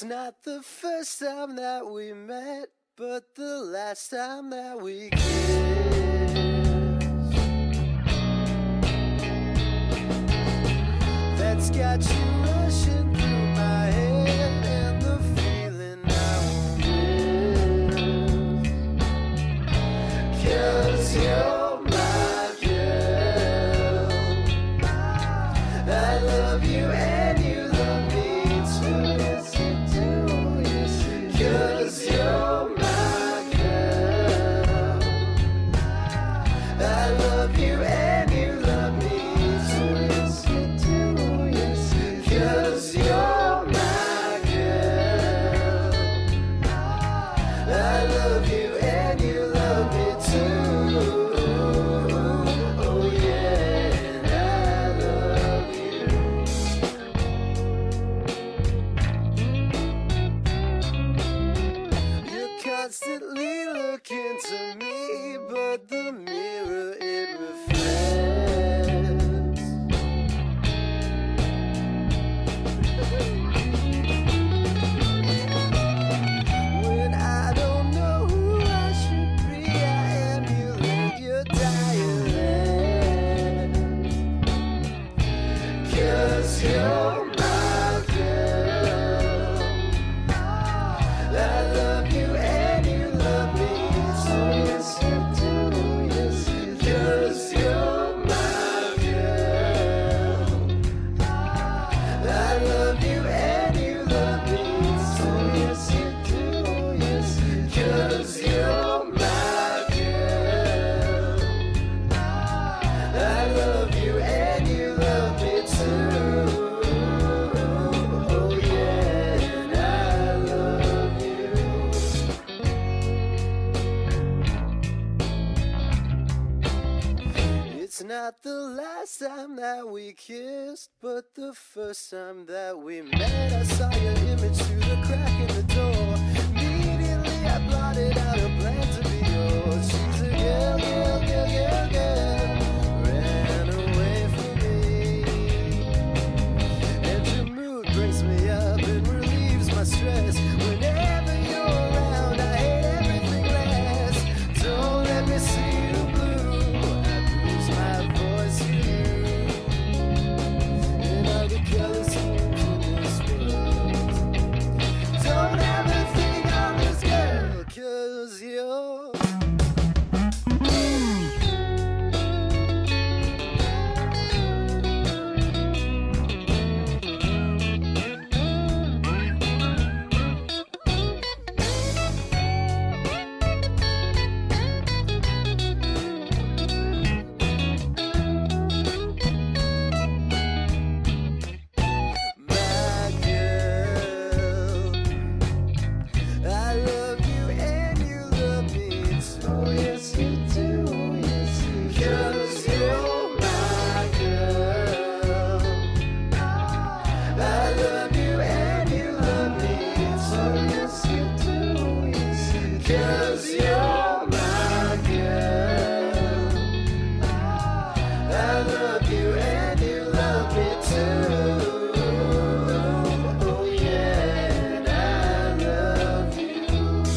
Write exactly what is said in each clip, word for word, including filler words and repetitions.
not the first time that we met, but the last time that we kissed. That's got you rushing through my head, and the feeling I won't miss. 'Cause you're my girl. I love you and you love me too. Yes you do, yes you do. 'Cause you're my girl. I love you and you love me too. Yes you do, yes you do. 'Cause you're my girl. I love you and you love me too. Oh yeah, and I love you. You're constantly looking to me, but the mirror it reflects. When I don't know who I should be, I emulate your dialect. 'Cause you're my girl. I love you and you love me so. Yes you do, yes you do. 'Cause you're my girl. I love you and you love me so. Yes you do, yes you do. 'Cause you're my girl. I love you and you love me too. Oh yeah, and I love you. It's not the last time that we kissed, but the first time that we met. I saw your image through the crack in the door. Immediately I blotted out a plan to be yours. She's a girl, girl, girl, girl, girl. Ran away from me. And your mood brings me up and relieves my stress. Whenever you're around, I hate everything less. Don't let me see you blue. I lose my voice to you. And all the colors in this world. Don't ever think I'm this girl, 'cause you're my girl. I love you and you love me too. Yes you do, yes you do. 'Cause you're my girl. I love you and you love me too. Yes you do, yes you do. 'Cause you're my girl. I love you and you love me too. Oh yeah, and I love you.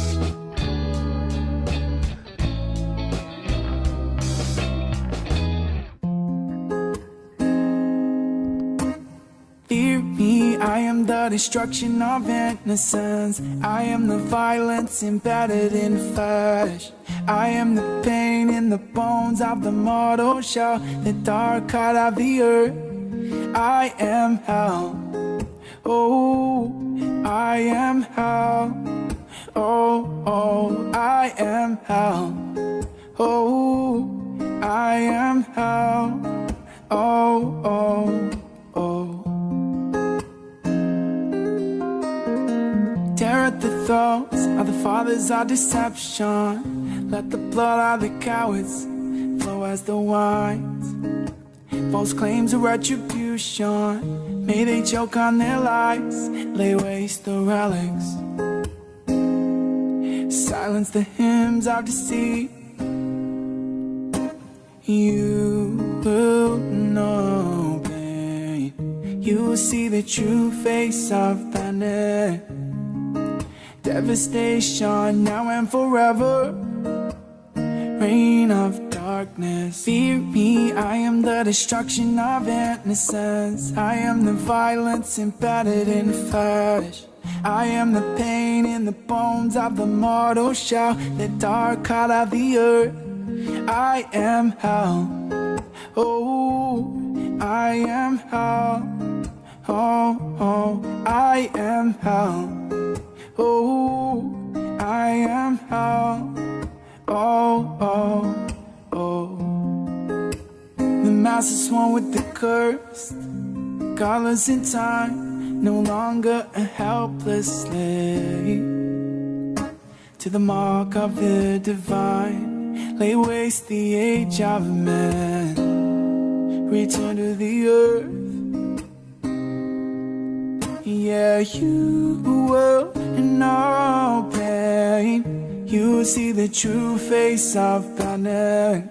Fear me, I am the destruction of innocence. I am the violence embedded in flesh. I am the pain in the bones of the mortal shell, the dark heart of the earth. I am hell. Oh, I am hell. Oh, oh, I am hell. Oh, I am hell. Oh, oh, oh. Tear at the throats of the fathers of deception. Let the blood of the cowards flow as the wines. False claims of retribution, may they choke on their lies, lay waste the relics. Silence the hymns of deceit. You will know pain. You will see the true face of planet. devastation now and forever. Reign of darkness, fear me, I am the destruction of innocence. I am the violence embedded in flesh. I am the pain in the bones of the mortal shell, the dark out of the earth. I am hell, oh, I am hell, oh, oh, I am hell, oh, I am hell, oh, oh, oh. The mass is one with the cursed, colors in time, no longer a helpless slave to the mark of the divine. Lay waste the age of man, return to the earth. Yeah, you will know pain, you will see the true face of panic.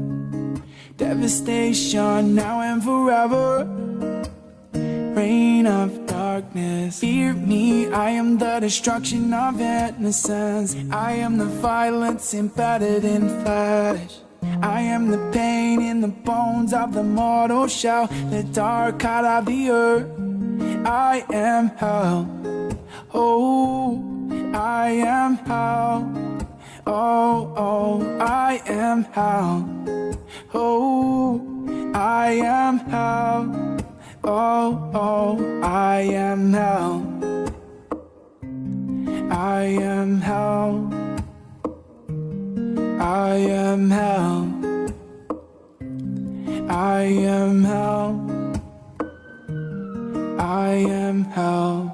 Devastation now and forever. Reign of darkness, fear me, I am the destruction of innocence. I am the violence embedded in flesh. I am the pain in the bones of the mortal shell, the dark out of the earth. I am hell, oh, I am hell, oh, oh, I am hell, oh, I am hell, oh, oh, I am hell, I am hell, I am hell, I am hell, I am hell.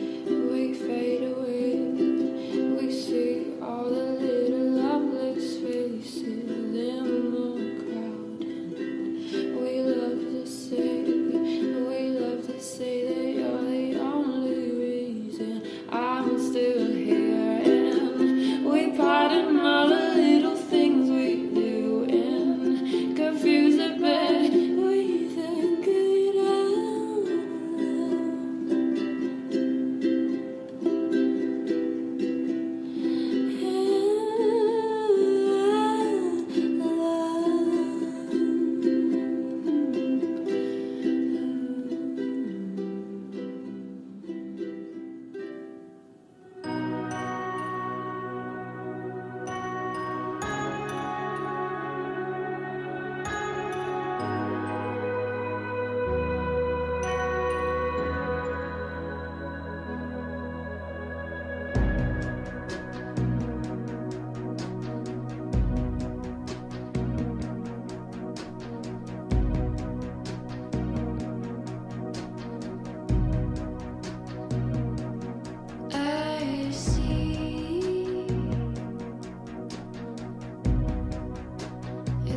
Fade away, we see all the little lovely faces.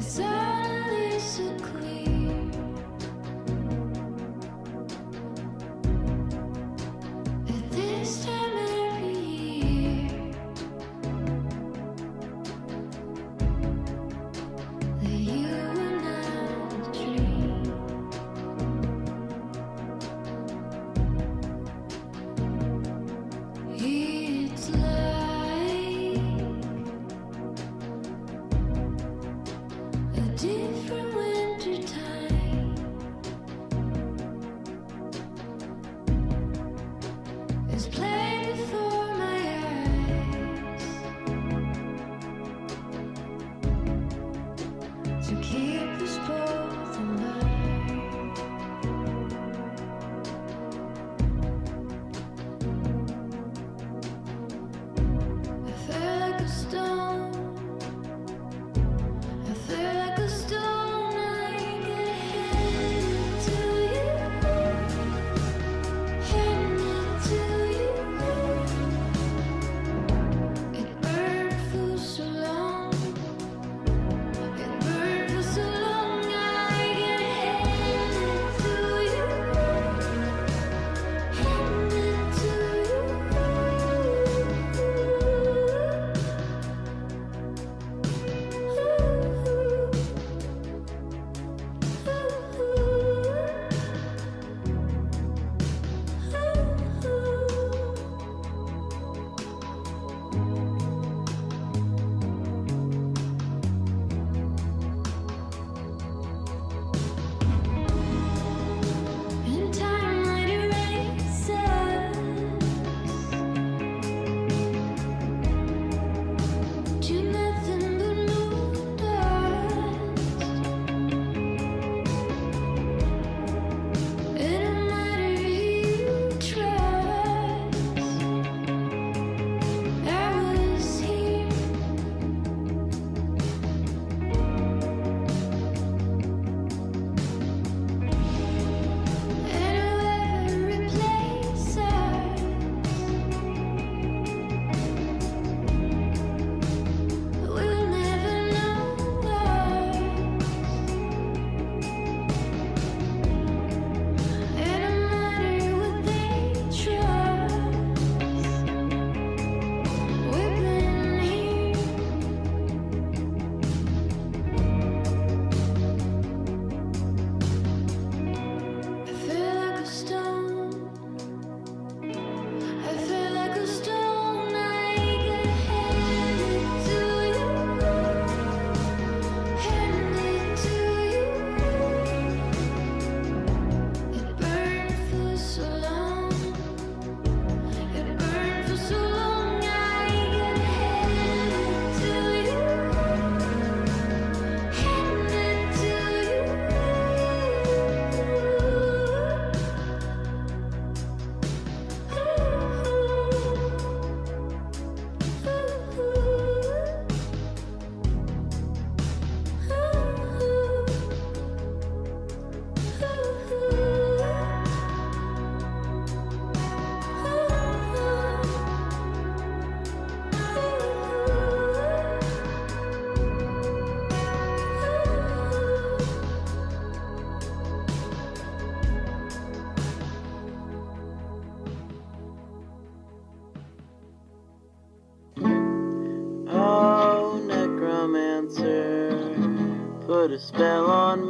put a spell on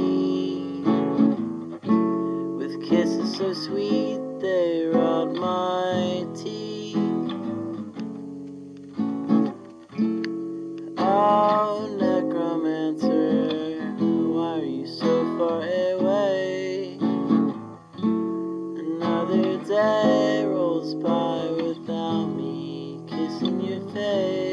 me, with kisses so sweet they rot my teeth. Oh, necromancer, why are you so far away? Another day rolls by without me kissing your face.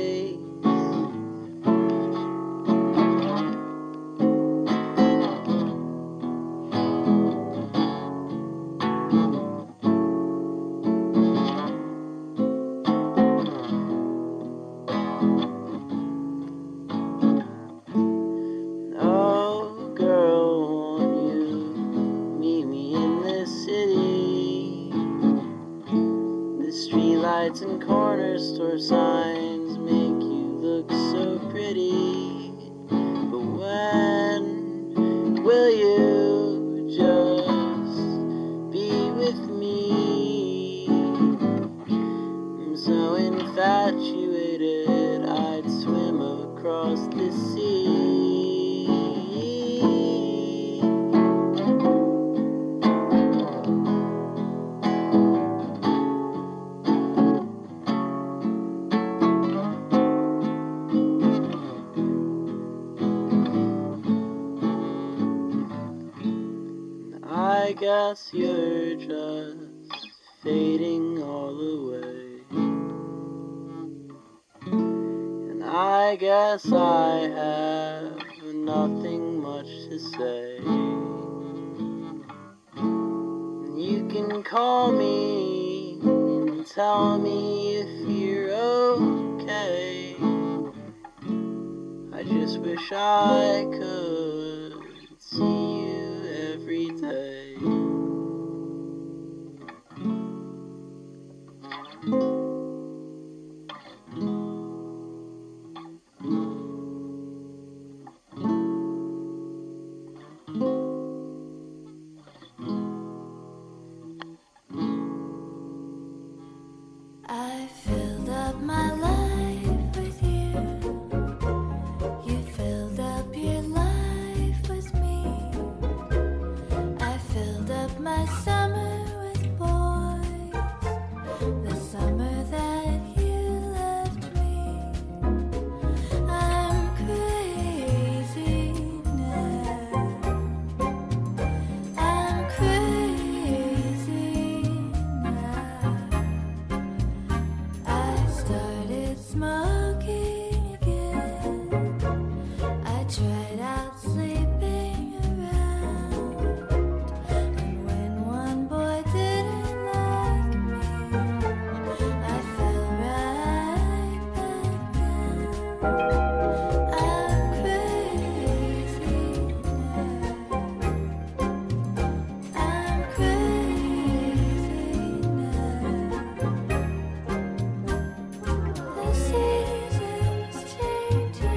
across the sea. I guess you're just fading all away, and I guess I have nothing much to say. You can call me and tell me if you're okay. I just wish I could see you every day. I filled up my life with you. You filled up your life with me. I filled up my summer with boys, the summer that you left me. I'm crazy now. I'm crazy now. I started smoking again. I tried out sleeping around, and when one boy didn't like me, I fell right back down. I'm crazy now. I'm crazy now. The seasons changing.